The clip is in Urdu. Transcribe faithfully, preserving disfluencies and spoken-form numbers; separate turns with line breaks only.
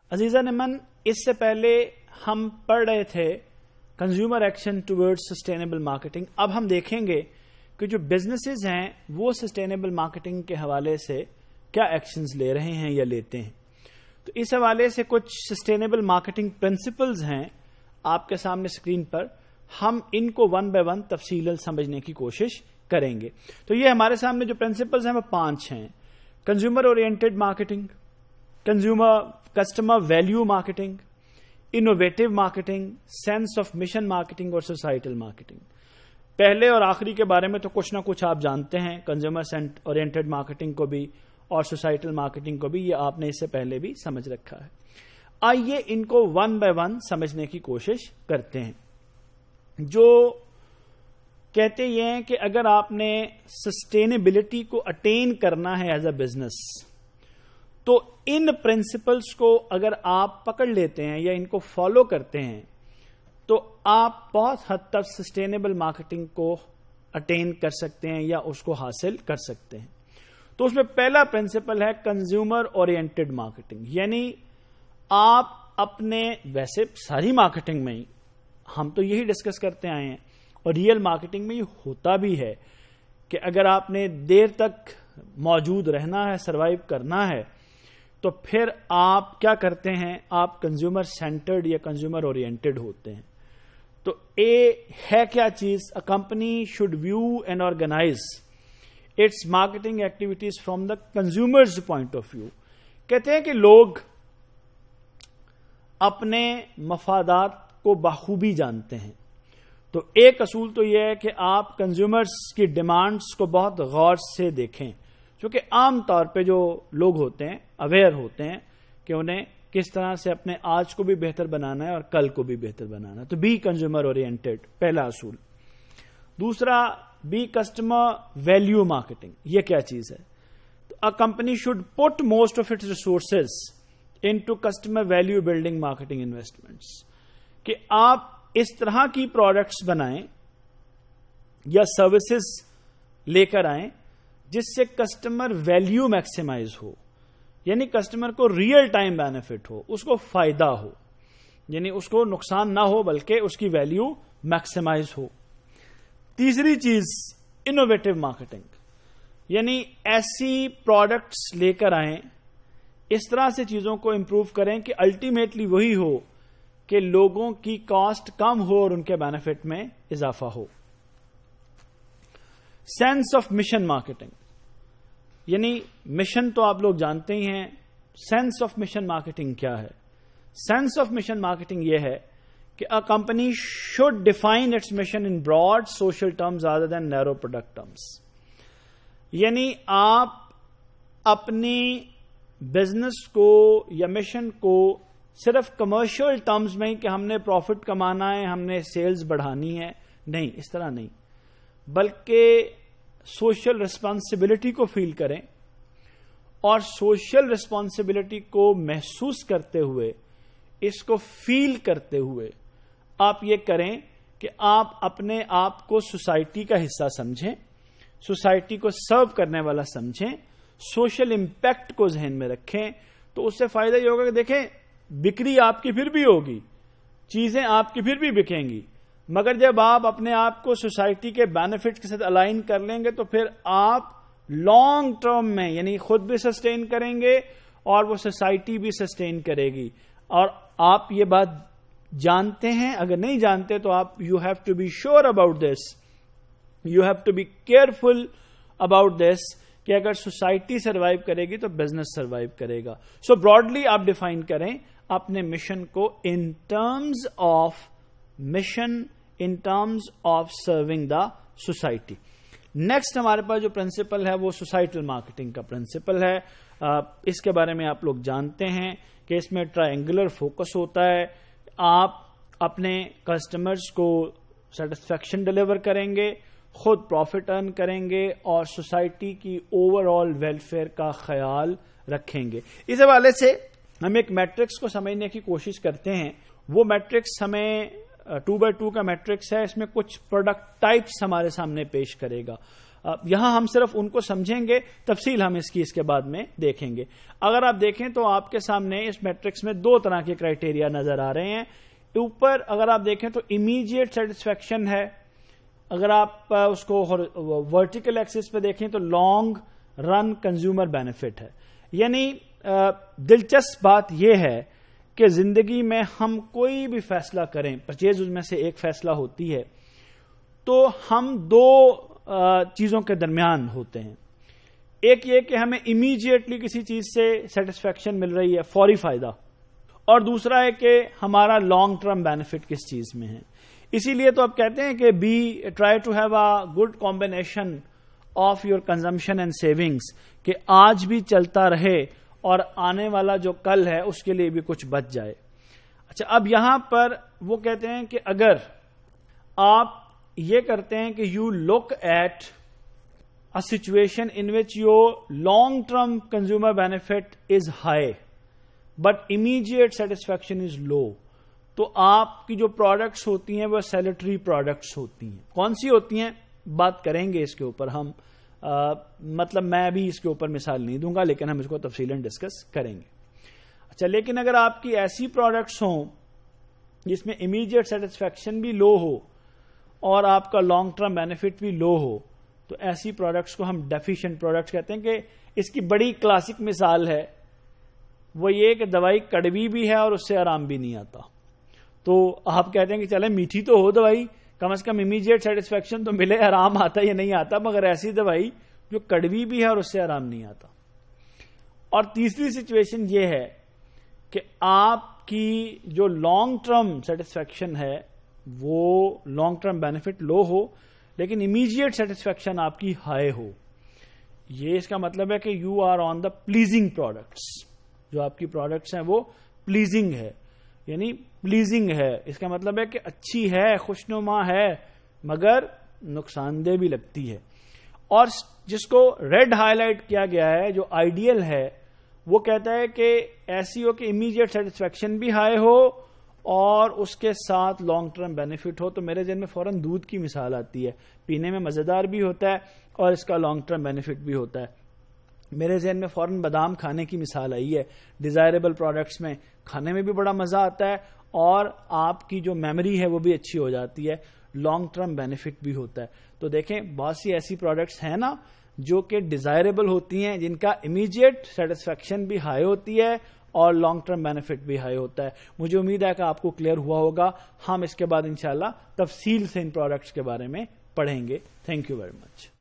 عزیزان من، اس سے پہلے ہم پڑھ رہے تھے consumer action toward sustainable marketing. اب ہم دیکھیں گے کہ جو بزنسز ہیں وہ سسٹینیبل مارکیٹنگ کے حوالے سے کیا ایکشنز لے رہے ہیں یا لیتے ہیں. تو اس حوالے سے کچھ سسٹینیبل مارکیٹنگ پرنسپلز ہیں آپ کے سامنے اسکرین پر. ہم ان کو ون بائی ون تفصیل سمجھنے کی کوشش کریں گے. تو یہ ہمارے سامنے جو پرنسپلز ہیں وہ پانچ ہیں. Consumer oriented marketing, consumer customer value marketing, innovative marketing, sense of mission marketing اور سوسائٹل مارکیٹنگ. پہلے اور آخری کے بارے میں تو کچھ نہ کچھ آپ جانتے ہیں، کنزیومر اورینٹڈ مارکیٹنگ کو بھی اور سوسائٹل مارکیٹنگ کو بھی، یہ آپ نے اس سے پہلے بھی سمجھ رکھا ہے. آئیے ان کو ون بائی ون سمجھنے کی کوشش کرتے ہیں. جو کہتے یہ ہیں کہ اگر آپ نے سسٹینیبلٹی کو اٹین کرنا ہے ایز اے بزنس، تو ان پرنسپلز کو اگر آپ پکڑ لیتے ہیں یا ان کو فالو کرتے ہیں تو آپ بہت حد تک سسٹینیبل مارکیٹنگ کو اٹین کر سکتے ہیں یا اس کو حاصل کر سکتے ہیں. تو اس میں پہلا پرنسپل ہے کنزیومر اورینٹڈ مارکیٹنگ. یعنی آپ اپنے، ویسے ساری مارکیٹنگ میں ہی ہم تو یہی ڈسکس کرتے آئے ہیں اور ریئل مارکیٹنگ میں یہ ہوتا بھی ہے کہ اگر آپ نے دیر تک موجود رہنا ہے، سروائیو کرنا ہے، تو پھر آپ کیا کرتے ہیں؟ آپ کنزیومر سینٹرڈ یا کنزیومر اورینٹڈ ہوتے ہیں. تو اے ہے کیا چیز؟ A company should view and organize its marketing activities from the consumers point of view. کہتے ہیں کہ لوگ اپنے مفادات کو بخوبی جانتے ہیں. تو ایک اصول تو یہ ہے کہ آپ کنزیومرز کی ڈیمانڈز کو بہت غور سے دیکھیں، کیونکہ عام طور پہ جو لوگ ہوتے ہیں اویئر ہوتے ہیں کہ انہیں کس طرح سے اپنے آج کو بھی بہتر بنانا ہے اور کل کو بھی بہتر بنانا ہے. تو بی کنزیومر اورینٹڈ، پہلا اصول. دوسرا، بی کسٹمر ویلیو مارکیٹنگ. یہ کیا چیز ہے؟ تو a company should put most of its resources into customer value building marketing investments. کہ آپ اس طرح کی پروڈکٹس بنائیں یا سروسز لے کر آئیں جس سے کسٹمر ویلیو میکسیمائز ہو، یعنی کسٹمر کو ریئل ٹائم بینیفٹ ہو، اس کو فائدہ ہو، یعنی اس کو نقصان نہ ہو بلکہ اس کی ویلیو میکسیمائز ہو. تیسری چیز، انوویٹو مارکیٹنگ. یعنی ایسی پروڈکٹس لے کر آئیں، اس طرح سے چیزوں کو امپروو کریں کہ الٹیمیٹلی وہی ہو کہ لوگوں کی کاسٹ کم ہو اور ان کے بینیفٹ میں اضافہ ہو. Sense of mission marketing. یعنی مشن تو آپ لوگ جانتے ہی ہیں. سینس آف مشن مارکیٹنگ کیا ہے؟ سینس آف مشن مارکیٹنگ یہ ہے کہ a company should define its mission in broad social terms rather than narrow product terms. یعنی آپ اپنی بزنس کو یا مشن کو صرف کمرشل ٹرمز میں ہی کہ ہم نے پروفٹ کمانا ہے، ہم نے سیلز بڑھانی ہے، نہیں، اس طرح نہیں، بلکہ سوشل ریسپانسبلٹی کو فیل کریں اور سوشل ریسپانسبلٹی کو محسوس کرتے ہوئے، اس کو فیل کرتے ہوئے آپ یہ کریں کہ آپ اپنے آپ کو سوسائٹی کا حصہ سمجھیں، سوسائٹی کو سرو کرنے والا سمجھیں، سوشل امپیکٹ کو ذہن میں رکھیں. تو اس سے فائدہ یہ ہوگا کہ دیکھیں، بکری آپ کی پھر بھی ہوگی، چیزیں آپ کی پھر بھی بکیں گی، مگر جب آپ اپنے آپ کو سوسائٹی کے بینیفٹ کے ساتھ الائن کر لیں گے تو پھر آپ لانگ ٹرم میں یعنی خود بھی سسٹین کریں گے اور وہ سوسائٹی بھی سسٹین کرے گی. اور آپ یہ بات جانتے ہیں، اگر نہیں جانتے تو آپ you have to be sure about this, you have to be careful about this کہ اگر سوسائٹی سروائیو کرے گی تو بزنس سروائیو کرے گا. سو براڈلی آپ ڈیفائن کریں اپنے مشن کو in terms of mission, in terms of serving the society. Next ہمارے پاس جو پرنسپل ہے وہ سوسائٹل مارکیٹنگ کا پرنسپل ہے. اس کے بارے میں آپ لوگ جانتے ہیں کہ اس میں ٹرائنگولر فوکس ہوتا ہے. آپ اپنے کسٹمرز کو سیٹسفیکشن ڈلیور کریں گے، خود پروفٹ ارن کریں گے اور سوسائٹی کی اوور آل ویلفیئر کا خیال رکھیں گے. اس حوالے سے ہم ایک میٹرکس کو سمجھنے کی کوشش کرتے ہیں. وہ میٹرکس ہمیں ٹو بائی ٹو کا میٹرکس ہے. اس میں کچھ پروڈکٹ ٹائپس ہمارے سامنے پیش کرے گا. یہاں ہم صرف ان کو سمجھیں گے، تفصیل ہم اس کی اس کے بعد میں دیکھیں گے. اگر آپ دیکھیں تو آپ کے سامنے اس میٹرکس میں دو طرح کے کرائٹیریا نظر آ رہے ہیں. اوپر اگر آپ دیکھیں تو امیجیٹ سیٹسفیکشن ہے. اگر آپ اس کو ورٹیکل ایکسس پہ دیکھیں تو لانگ رن کنزیومر بینیفٹ ہے. یعنی دلچسپ بات یہ ہے کہ زندگی میں ہم کوئی بھی فیصلہ کریں، پرچیز میں سے ایک فیصلہ ہوتی ہے، تو ہم دو چیزوں کے درمیان ہوتے ہیں. ایک یہ کہ ہمیں امیجیٹلی کسی چیز سے سیٹسفیکشن مل رہی ہے، فوری فائدہ، اور دوسرا ہے کہ ہمارا لانگ ٹرم بینیفٹ کس چیز میں ہے. اسی لیے تو آپ کہتے ہیں کہ be try to have a good combination of your consumption and savings, کہ آج بھی چلتا رہے اور آنے والا جو کل ہے اس کے لیے بھی کچھ بچ جائے. اچھا، اب یہاں پر وہ کہتے ہیں کہ اگر آپ یہ کرتے ہیں کہ you look at a situation in which your long term consumer benefit is high but immediate satisfaction is low, تو آپ کی جو پروڈکٹس ہوتی ہیں وہ سیلیٹری پروڈکٹس ہوتی ہیں. کون سی ہوتی ہیں بات کریں گے اس کے اوپر ہم، آ, مطلب میں ابھی اس کے اوپر مثال نہیں دوں گا، لیکن ہم اس کو تفصیلاً ڈسکس کریں گے. اچھا، لیکن اگر آپ کی ایسی پروڈکٹس ہوں جس میں امیجیٹ سیٹسفیکشن بھی لو ہو اور آپ کا لانگ ٹرم بینیفٹ بھی لو ہو، تو ایسی پروڈکٹس کو ہم ڈیفیشینٹ پروڈکٹس کہتے ہیں. کہ اس کی بڑی کلاسک مثال ہے وہ یہ کہ دوائی کڑوی بھی ہے اور اس سے آرام بھی نہیں آتا. تو آپ کہتے ہیں کہ چلے میٹھی تو ہو دوائی، کم از کم امیجیٹ سیٹسفیکشن تو ملے، آرام آتا یا نہیں آتا، مگر ایسی دوائی جو کڑوی بھی ہے اور اس سے آرام نہیں آتا. اور تیسری سچویشن یہ ہے کہ آپ کی جو لانگ ٹرم سیٹسفیکشن ہے وہ لانگ ٹرم بینیفٹ لو ہو لیکن امیجیٹ سیٹسفیکشن آپ کی ہائی ہو. یہ اس کا مطلب ہے کہ you are on the pleasing products. جو آپ کی پروڈکٹس ہیں وہ پلیزنگ ہے، یعنی پلیزنگ ہے اس کا مطلب ہے کہ اچھی ہے، خوشنما ہے، مگر نقصان دہ بھی لگتی ہے. اور جس کو ریڈ ہائی لائٹ کیا گیا ہے، جو آئیڈیل ہے، وہ کہتا ہے کہ ایسی ہو کہ امیجیٹ سیٹسفیکشن بھی ہائی ہو اور اس کے ساتھ لانگ ٹرم بینیفٹ ہو. تو میرے ذہن میں فوراً دودھ کی مثال آتی ہے، پینے میں مزیدار بھی ہوتا ہے اور اس کا لانگ ٹرم بینیفٹ بھی ہوتا ہے. میرے ذہن میں فوراً بادام کھانے کی مثال آئی ہے. ڈیزائربل پروڈکٹس میں کھانے میں بھی بڑا مزہ آتا ہے اور آپ کی جو میموری ہے وہ بھی اچھی ہو جاتی ہے، لانگ ٹرم بینیفٹ بھی ہوتا ہے. تو دیکھیں بہت سی ایسی پروڈکٹس ہیں نا جو کہ ڈیزائربل ہوتی ہیں، جن کا امیجیٹ سیٹسفیکشن بھی ہائی ہوتی ہے اور لانگ ٹرم بینیفٹ بھی ہائی ہوتا ہے. مجھے امید ہے کہ آپ کو کلیئر ہوا ہوگا. ہم اس کے بعد انشاءاللہ تفصیل سے ان پروڈکٹس کے بارے میں پڑھیں گے. Thank you very much.